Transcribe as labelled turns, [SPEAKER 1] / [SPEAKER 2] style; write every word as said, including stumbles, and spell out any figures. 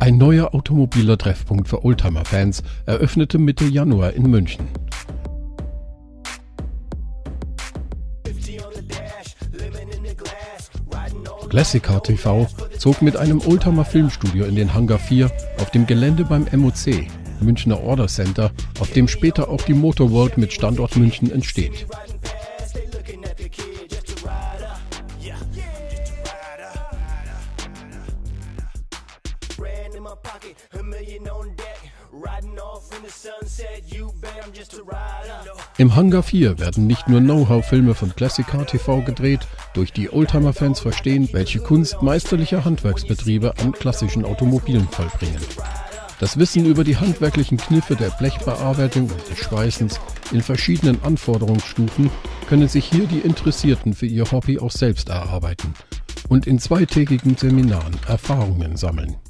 [SPEAKER 1] Ein neuer automobiler Treffpunkt für Oldtimer-Fans eröffnete Mitte Januar in München. Classic Car T V zog mit einem Oldtimer-Filmstudio in den Hangar vier auf dem Gelände beim M O C, Münchner Order Center, auf dem später auch die Motor World mit Standort München entsteht. Im Hangar vier werden nicht nur Know-how-Filme von Classic Car T V gedreht, durch die Oldtimer-Fans verstehen, welche Kunst meisterlicher Handwerksbetriebe an klassischen Automobilen vollbringen. Das Wissen über die handwerklichen Kniffe der Blechbearbeitung und des Schweißens in verschiedenen Anforderungsstufen können sich hier die Interessierten für ihr Hobby auch selbst erarbeiten und in zweitägigen Seminaren Erfahrungen sammeln.